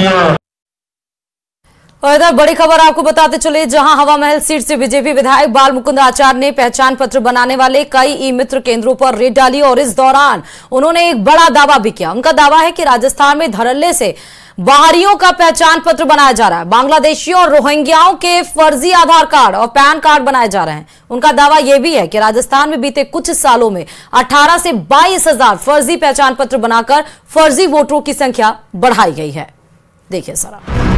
दिया। और इधर बड़ी खबर आपको बताते चले, जहां हवा महल सीट से बीजेपी विधायक बाल मुकुंद आचार्य ने पहचान पत्र बनाने वाले कई ई मित्र केंद्रों पर रेड डाली और इस दौरान उन्होंने एक बड़ा दावा भी किया। उनका दावा है कि राजस्थान में धड़ल्ले से बाहरियों का पहचान पत्र बनाया जा रहा है, बांग्लादेशियों और रोहिंग्याओं के फर्जी आधार कार्ड और पैन कार्ड बनाए जा रहे हैं। उनका दावा यह भी है कि राजस्थान में बीते कुछ सालों में 18 से 22 हजार फर्जी पहचान पत्र बनाकर फर्जी वोटरों की संख्या बढ़ाई गई है। देखिए सर,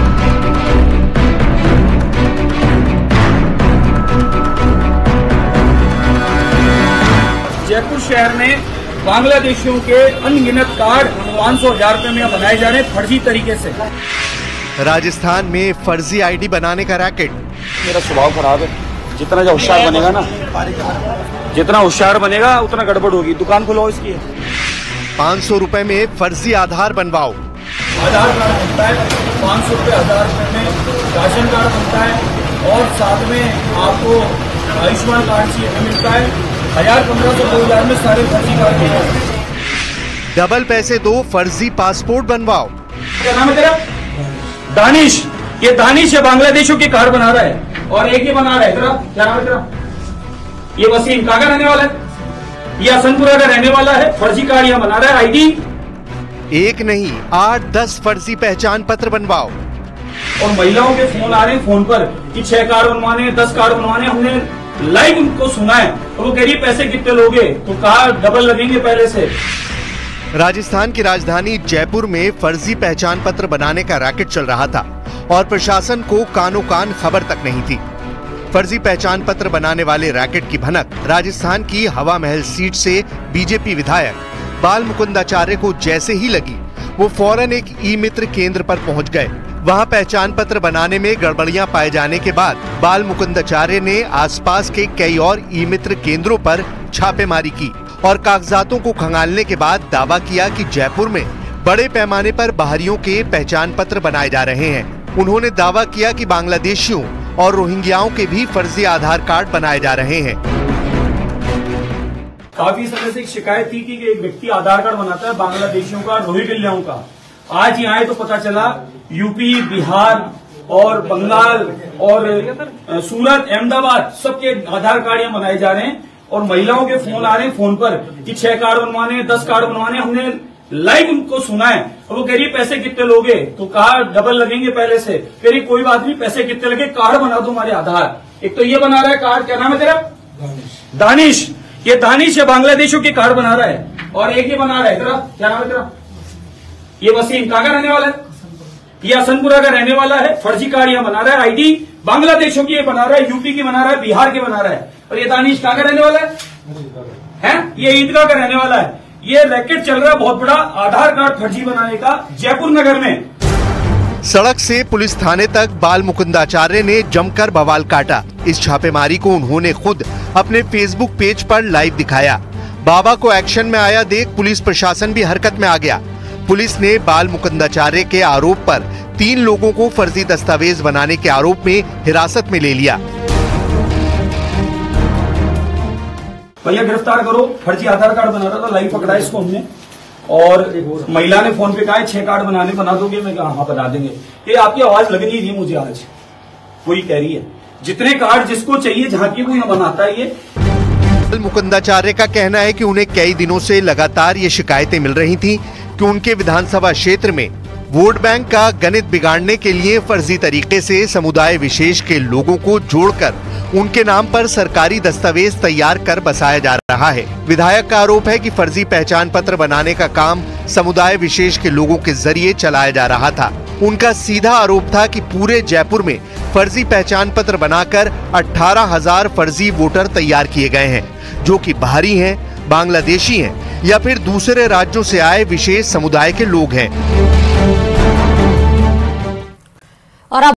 जयपुर शहर में बांग्लादेशियों के अनगिनत कार्ड 500,000 रुपए में बनाए जा रहे हैं फर्जी तरीके से। राजस्थान में फर्जी आईडी बनाने का रैकेट। मेरा स्वभाव खराब है, जितना जो होशियार बनेगा ना, जितना होशियार बनेगा उतना गड़बड़ होगी। दुकान खुलो इसकी। 500 रुपए में फर्जी आधार बनवाओ। आधार कार्ड बनता है 500 रुपए, 1000 रुपए में राशन कार्ड बनता है और साथ में आपको आयुष्मान कार्ड मिलता है। 1500 2000 में सारे फर्जी कार्ड मिलते हैं। डबल पैसे दो, फर्जी पासपोर्ट बनवाओ। क्या नाम है तेरा? दानिश। ये दानिश है, बांग्लादेशों के कार्ड बना रहा है और एक ही बना रहा है। तेरा क्या नाम है तेरा? ये वसीम कहाँ का रहने वाला है? ये हसनपुरा का रहने वाला है। फर्जी कार्ड यहाँ बना रहा है। आईडी एक नहीं 8-10 फर्जी पहचान पत्र बनवाओ। और महिलाओं के फोन आ रहे हैं फोन पर कि 6 कार्ड बनवाने, 10 कार्ड बनवाने। हमने लाइव उनको सुना है और वो कह रही है पैसे कितने लोगे? तो कहा डबल लगेंगे पहले से। राजस्थान की राजधानी जयपुर में फर्जी पहचान पत्र बनाने का रैकेट चल रहा था और प्रशासन को कानो कान खबर तक नहीं थी। फर्जी पहचान पत्र बनाने वाले रैकेट की भनक राजस्थान की हवा महल सीट से बीजेपी विधायक बाल मुकुंद आचार्य को जैसे ही लगी, वो फौरन एक ई मित्र केंद्र पर पहुंच गए। वहां पहचान पत्र बनाने में गड़बड़ियां पाए जाने के बाद बाल मुकुंद आचार्य ने आसपास के कई और ई मित्र केंद्रों पर छापेमारी की और कागजातों को खंगालने के बाद दावा किया कि जयपुर में बड़े पैमाने पर बाहरियों के पहचान पत्र बनाए जा रहे हैं। उन्होंने दावा किया कि बांग्लादेशियों और रोहिंग्याओं के भी फर्जी आधार कार्ड बनाए जा रहे हैं। काफी समय से एक शिकायत थी कि एक व्यक्ति आधार कार्ड बनाता है बांग्लादेशियों का, रोहिंग्याओं का। आज यहाँ आए तो पता चला यूपी, बिहार और बंगाल और सूरत, अहमदाबाद सबके आधार कार्ड यहाँ बनाए जा रहे हैं। और महिलाओं के फोन आ रहे हैं फोन पर कि 6 कार्ड बनवाने, 10 कार्ड बनवाने। हमने लाइव उनको सुना है और वो कह रही है पैसे कितने लोगे? तो कहा डबल लगेंगे पहले से। कह रही कोई बात नहीं, पैसे कितने लगे? कार्ड बना दो हमारे आधार। एक तो ये बना रहा है कार्ड। क्या नाम है तेरा? दानिश। ये दानिश है, बांग्लादेशों के कार्ड बना रहा है और एक ही बना रहा है। तेरा क्या नाम है तेरा? ये वसीम कहाँ का रहने वाला है? ये हसनपुरा का रहने वाला है। फर्जी कार्ड यहाँ बना रहा है। आईडी बांग्लादेशों की ये बना रहा है, यूपी की बना रहा है, बिहार के बना रहा है। और ये दानिश कहाँ का रहने वाला है? ये ईदगाह का रहने वाला है। ये रैकेट चल रहा है बहुत बड़ा आधार कार्ड फर्जी बनाने का जयपुर नगर में। सड़क से पुलिस थाने तक बाल मुकुंद आचार्य ने जमकर बवाल काटा। इस छापेमारी को उन्होंने खुद अपने फेसबुक पेज पर लाइव दिखाया। बाबा को एक्शन में आया देख पुलिस प्रशासन भी हरकत में आ गया। पुलिस ने बाल मुकुंद आचार्य के आरोप पर 3 लोगों को फर्जी दस्तावेज बनाने के आरोप में हिरासत में ले लिया। भैया गिरफ्तार करो, फर्जी आधार कार्ड बना रहा था, लाइव पकड़ा इसको हमने। और महिला ने फोन पे कहा 6 कार्ड बना दोगे? मैं कहा हाँ बना देंगे। ये आपकी आवाज लग नहीं रही मुझे आज। वही कह रही है जितने कार्ड जिसको चाहिए झांकी वो यहाँ बनाता है। ये बाल मुकुंद आचार्य का कहना है कि उन्हें कई दिनों से लगातार ये शिकायतें मिल रही थीं कि उनके विधानसभा क्षेत्र में वोट बैंक का गणित बिगाड़ने के लिए फर्जी तरीके से समुदाय विशेष के लोगों को जोड़कर उनके नाम पर सरकारी दस्तावेज तैयार कर बसाया जा रहा है। विधायक का आरोप है कि फर्जी पहचान पत्र बनाने का काम समुदाय विशेष के लोगों के जरिए चलाया जा रहा था। उनका सीधा आरोप था कि पूरे जयपुर में फर्जी पहचान पत्र बनाकर 18,000 फर्जी वोटर तैयार किए गए हैं, जो कि बाहरी हैं, बांग्लादेशी हैं या फिर दूसरे राज्यों से आए विशेष समुदाय के लोग हैं। और